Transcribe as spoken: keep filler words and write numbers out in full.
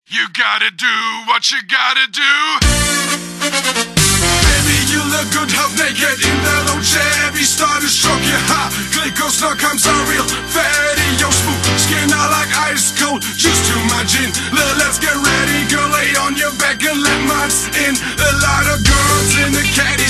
You gotta do what you gotta do. Baby, you look good half naked in that old Chevy. Start to shock you, ha. Glycos, knock, I'm so real fatty. Yo, smooth skin, I like ice cold. Just too much in. Let's get ready, girl, lay on your back and let mine in. A lot of girls in the caddy.